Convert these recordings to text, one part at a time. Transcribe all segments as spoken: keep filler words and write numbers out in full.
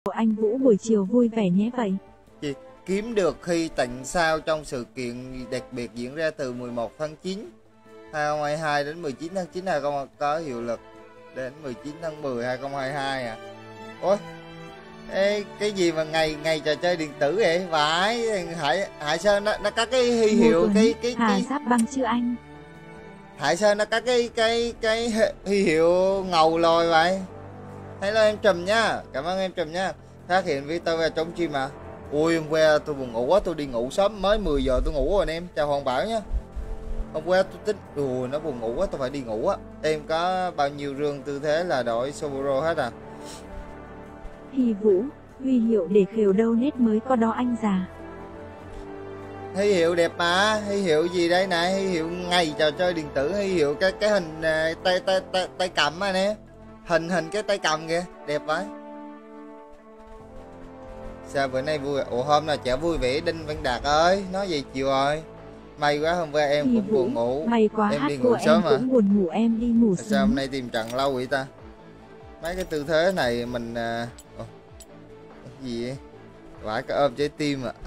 Anh Vũ buổi chiều vui vẻ nhé vậy. Chị kiếm được khi tặng sao trong sự kiện đặc biệt diễn ra từ mười một tháng chín hai không hai hai đến mười chín tháng chín hai không có hiệu lực đến mười chín tháng mười hai không hai hai à. Ôi, ê, cái gì mà ngày ngày trò chơi điện tử vậy? Vãi, Hải Hải Sơn nó nó có cái huy hiệu cái cái Hà cái Giáp Băng chứ anh. Hải Sơn nó có cái cái cái huy hiệu ngầu lồi vậy. Hello em Trùm nha, cảm ơn em Trùm nha. Phát hiện Victor về trống chim à. Ui hôm qua tôi buồn ngủ quá, tôi đi ngủ sớm, mới mười giờ tôi ngủ rồi anh em. Chào Hoàng Bảo nhé. Hôm qua tôi tính ui nó buồn ngủ quá, tôi phải đi ngủ á. Em có bao nhiêu rương tư thế là đổi Soboro hết à? Thì Vũ, huy hiệu để khều đâu nét mới có đó anh già. Huy hiệu đẹp mà, huy hiệu gì đây nè, huy hiệu ngày trò chơi điện tử, huy hiệu cái cái hình tay tay tay tay cầm á nè. Hình hình cái tay cầm kìa, đẹp vậy. Sao bữa nay vui? Ủa hôm nào chả vui vẻ Đinh Văn Đạt ơi, nói gì chiều rồi. May quá hôm qua em thì cũng Vũ, buồn ngủ. May quá em hát đi ngủ của sớm em mà. Cũng buồn ngủ em đi ngủ sớm. Sao hôm nay tìm trận lâu vậy ta? Mấy cái tư thế này mình Ồ, cái gì vậy? Vãi cái ôm trái tim ạ. À.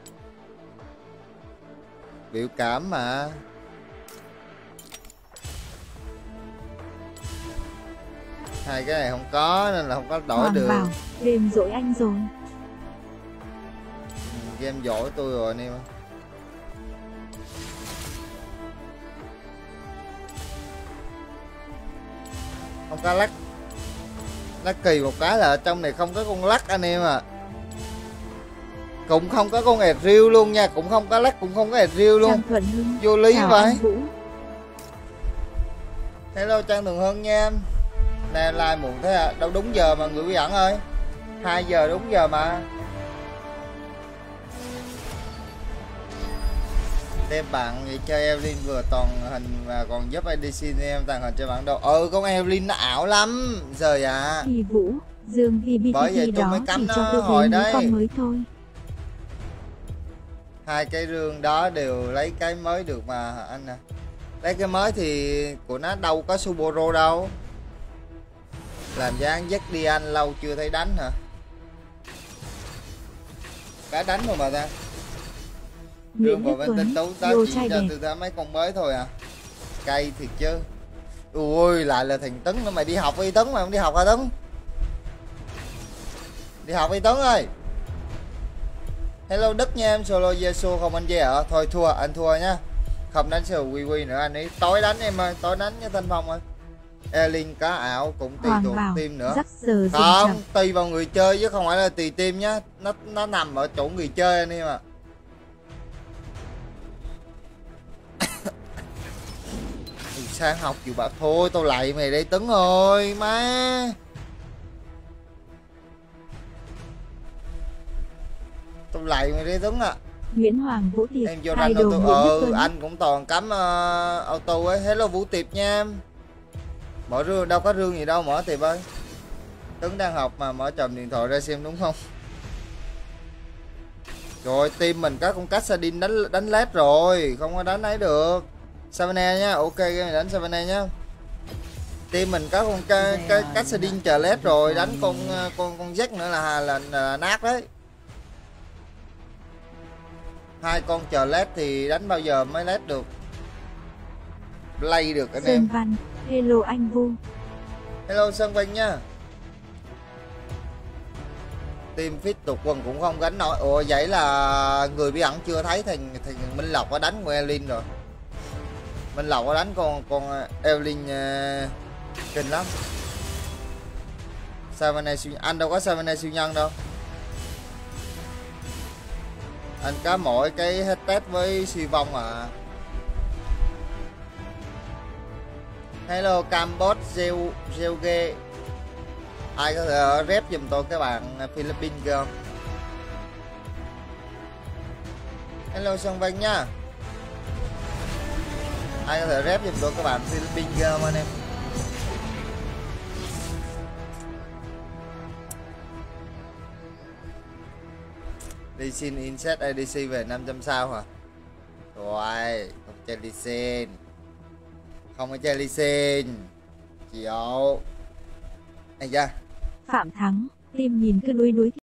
Biểu cảm mà. Hai cái này không có nên là không có đổi Hoàng được. Bảo, đêm dỗi anh rồi. Ừ, game dỗi tôi rồi anh em. Không có lắc. Lắc kỳ một cái là trong này không có con lắc anh em à. Cũng không có con ẹt riêu luôn nha, cũng không có lắc, cũng không có ẹt riêu luôn. Vô lý vậy. Hello Trang Thường Hưng nha em. Nè like muộn thế à, đâu đúng giờ mà người bí ẩn ơi. hai giờ đúng giờ mà. Đem bạn vậy chơi Evelyn vừa toàn hình và còn giúp i đê xê em tàng hình cho bản đồ. Ừ con Evelyn nó ảo lắm. Rồi à. Thì Vũ, Dương thì bê tê tê đó chỉ cho tôi hồi đấy con mới thôi. Hai cái rương đó đều lấy cái mới được mà anh à. Lấy cái mới thì của nó đâu có Suboro đâu. Làm dáng dắt đi anh lâu chưa thấy đánh hả? Cá đánh rồi mà ta. Rương vào bên tinh tú đó chỉ cho từ ta mấy con mới thôi à. Cây thiệt chứ. Ui lại là thằng Tấn nữa, mày đi học đi Tấn, mày không đi học hả Tấn? Đi học đi Tấn ơi. Hello Đức nha em, solo Jesu không anh Dê ạ. Thôi thua, anh thua nhá. Không đánh sờ quy quy nữa anh ấy. Tối đánh em ơi, tối đánh với Thanh Phong ơi. Elin cá ảo cũng tùy thuộc team nữa. Không, tùy vào người chơi chứ không phải là tùy team nhá. Nó nó nằm ở chỗ người chơi anh em ạ. Sang học dù bảo thôi tao lạy mày đây Tấn ơi má. Tao lạy mày đây Tấn à. Nguyễn Hoàng Vũ Tiệp. Em vô đánh auto. Ừ anh cũng toàn cắm uh, auto ấy. Hello Vũ Tiệp nha em. Mở rương đâu có rương gì đâu mở Tiệp ơi. Tấn đang học mà mở chồng điện thoại ra xem đúng không? Rồi team mình có con Cassadin đánh đánh led rồi, không có đánh ấy được. Savannah nhá, ok cái này đánh Savannah nhá. Team mình có con cái cái Cassadin chờ led rồi, đánh con con con Jack nữa là là, là nát đấy. Hai con chờ led thì đánh bao giờ mới led được. Play được anh em. Sơn Văn, hello anh Vu. Hello Sơn Văn nha. Team fit tục quần cũng không gánh nổi. Ủa vậy là người bí ẩn chưa thấy thằng thằng Minh Lộc có đánh con Evelyn rồi. Minh Lộc có đánh con con Evelyn uh, kinh lắm. Savannah siêu anh đâu có Savannah siêu nhân đâu. Anh có mỗi cái hết test với siêu vong à. Hello Cambodia Geoge. Ai có thể rep giùm tôi cái bạn Philippines không? Hello Sơn Văn nha. Ai có thể rep giùm tôi các bạn Philippines không anh em? Đi xin insert i đê xê về năm trăm sao hả? Rồi, không chơi đi xin. Không có chơi đi xin. Chịu. Anh ra. Phạm Thắng, Tim nhìn cứ đuối đuối.